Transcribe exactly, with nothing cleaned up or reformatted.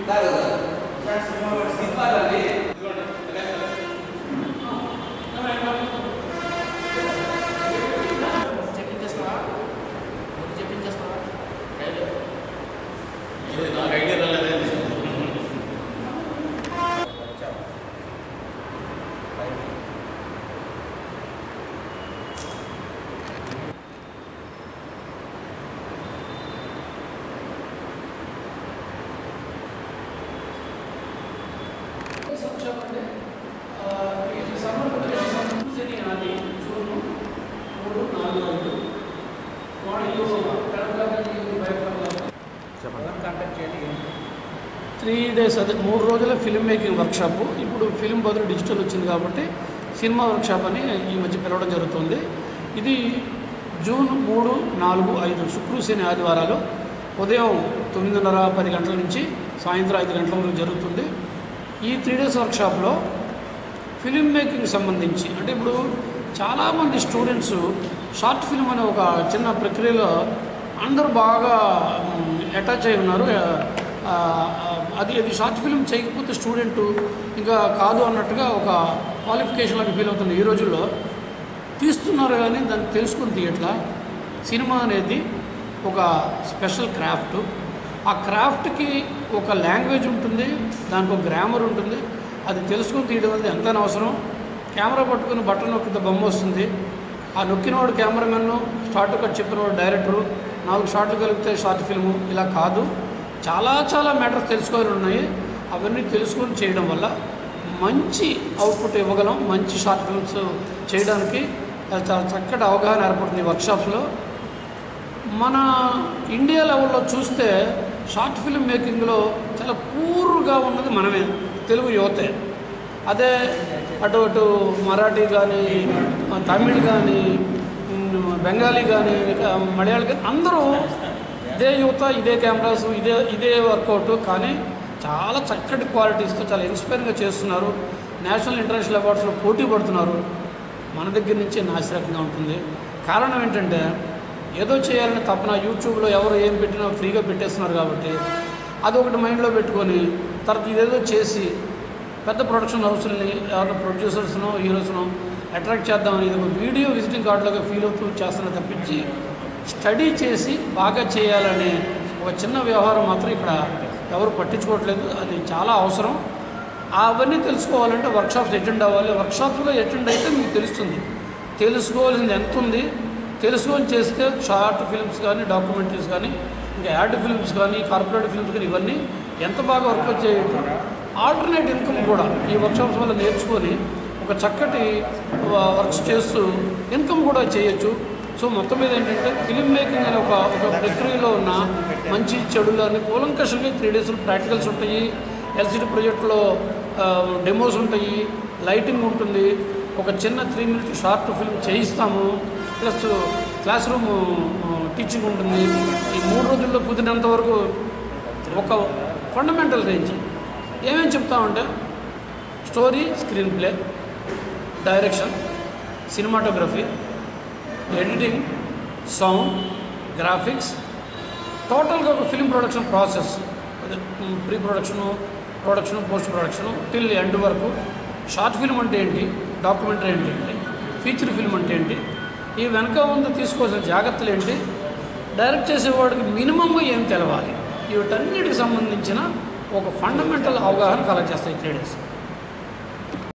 Three days అదే మూడు రోజుల ఫిల్మ్ మేకింగ్ వర్క్షాపు. ఇప్పుడు ఫిల్మ్ బదులు డిజిటల్ వచ్చింది కాబట్టి సినిమా వర్క్షాప్ అని ఈ మధ్య పిలవడం జరుగుతుంది. ఇది జూన్ మూడు నాలుగు ఐదు శుక్ర శని ఆదివారాలు ఉదయం తొమ్మిదిన్నర పది గంటల నుంచి సాయంత్రం ఐదు గంటల వరకు జరుగుతుంది. ఈ త్రీ డేస్ వర్క్షాప్లో ఫిలిం మేకింగ్ సంబంధించి అంటే ఇప్పుడు చాలామంది స్టూడెంట్స్ షార్ట్ ఫిల్మ్ అనే ఒక చిన్న ప్రక్రియలో అందరూ బాగా అటాచ్ అయి ఉన్నారు. అది అది షార్ట్ ఫిల్మ్ చేయకపోతే స్టూడెంటు ఇంకా కాదు అన్నట్టుగా ఒక క్వాలిఫికేషన్లకు ఫీల్ అవుతుంది. ఈ రోజుల్లో తీస్తున్నారు కానీ దాన్ని తెలుసుకుని తీయట్లా. సినిమా అనేది ఒక స్పెషల్ క్రాఫ్ట్. ఆ క్రాఫ్ట్కి ఒక లాంగ్వేజ్ ఉంటుంది, దానికి ఒక గ్రామర్ ఉంటుంది. అది తెలుసుకుని తీయడం అనేది ఎంత అవసరం. కెమెరా పట్టుకుని బటన్ నొక్కితే బొమ్మ వస్తుంది. ఆ నొక్కినవాడు కెమెరామెన్ను, స్టార్ట్ కట్ చెప్పినవాడు డైరెక్టరు, నాలుగు షార్ట్లు కలిపితే షార్ట్ ఫిల్ము ఇలా కాదు. చాలా చాలా మ్యాటర్స్ తెలుసుకోవాలి ఉన్నాయి. అవన్నీ తెలుసుకొని చేయడం వల్ల మంచి అవుట్పుట్ ఇవ్వగలం. మంచి షార్ట్ ఫిల్మ్స్ చేయడానికి చాలా చక్కటి అవగాహన ఏర్పడుతుంది వర్క్షాప్స్లో. మన ఇండియా లెవెల్లో చూస్తే షార్ట్ ఫిల్మ్ మేకింగ్లో చాలా పూర్గా ఉన్నది మనమే, తెలుగు యువతే. అదే అటు అటు మరాఠీ కానీ, తమిళ్ కానీ, బెంగాలీ కానీ, మలయాళీ కానీ అందరూ ఇదే యువత, ఇదే కెమెరాస్, ఇదే ఇదే వర్కౌట్. కానీ చాలా చక్కటి క్వాలిటీస్తో చాలా ఇన్స్పైరింగ్గా చేస్తున్నారు. నేషనల్ ఇంటర్నేషనల్ అవార్డ్స్లో పోటీ పడుతున్నారు. మన దగ్గర నుంచే నాశరకంగా ఉంటుంది. కారణం ఏంటంటే ఏదో చేయాలని తప్పన యూట్యూబ్లో ఎవరు ఏం పెట్టినా ఫ్రీగా పెట్టేస్తున్నారు కాబట్టి అది ఒకటి మైండ్లో పెట్టుకొని తర్వాత ఇదేదో చేసి పెద్ద ప్రొడక్షన్ హౌస్ని ఎవరైనా ప్రొడ్యూసర్స్నో హీరోస్నో అట్రాక్ట్ చేద్దామని ఇది ఒక వీడియో విజిటింగ్ కార్డులాగా ఫీల్ అవుతూ చేస్తున్న తప్పించి స్టడీ చేసి బాగా చేయాలనే ఒక చిన్న వ్యవహారం మాత్రం ఇక్కడ ఎవరు పట్టించుకోవట్లేదు. అది చాలా అవసరం. అవన్నీ తెలుసుకోవాలంటే వర్క్షాప్స్ అటెండ్ అవ్వాలి. వర్క్షాప్స్లో అటెండ్ అయితే మీకు తెలుస్తుంది. తెలుసుకోవాల్సింది ఎంత ఉంది, తెలుసుకొని చేస్తే షార్ట్ ఫిల్మ్స్ కానీ, డాక్యుమెంటరీస్ కానీ, ఇంకా యాడ్ ఫిల్మ్స్ కానీ, కార్పొరేట్ ఫిల్మ్స్ కానీ ఇవన్నీ ఎంత బాగా వర్కౌట్ చేయటం. ఆల్టర్నేట్ ఇన్కమ్ కూడా ఈ వర్క్షాప్స్ వల్ల నేర్చుకొని ఒక చక్కటి వర్క్స్ చేస్తూ ఇన్కమ్ కూడా చేయొచ్చు. సో మొత్తం మీద ఏంటంటే ఫిలిం మేకింగ్ అనే ఒక ఒక ప్రక్రియలో ఉన్న మంచి చెడులు అన్ని కూలంకషంగా త్రీ డేస్లో ప్రాక్టికల్స్ ఉంటాయి. ఎల్సిడి ప్రాజెక్టులో డెమోస్ ఉంటాయి, లైటింగ్ ఉంటుంది, ఒక చిన్న త్రీ మినిట్ షార్ట్ ఫిల్మ్ చేయిస్తాము, ప్లస్ క్లాస్ రూమ్ టీచింగ్ ఉంటుంది. ఈ మూడు రోజుల్లో కుదిరినంత వరకు ఒక ఫండమెంటల్ రేంజ్ ఏమేమి చెప్తామంటే story, screenplay, direction, cinematography, editing, sound, graphics, టోటల్గా ఒక ఫిల్మ్ ప్రొడక్షన్ ప్రాసెస్, అదే pre production, production, post production till end వరకు. షార్ట్ ఫిల్మ్ అంటే ఏంటి, డాక్యుమెంటరీ అంటే ఏంటి, ఫీచర్ ఫిల్మ్ అంటే ఏంటి, ఈ వెనక ముందు తీసుకోవాల్సిన జాగ్రత్తలు ఏంటి, డైరెక్ట్ చేసేవాడికి మినిమంగా ఏం తెలవాలి, వీటన్నిటికి సంబంధించిన ఒక ఫండమెంటల్ అవగాహన కలెక్ట్ చేస్తాయి త్రీ డేస్.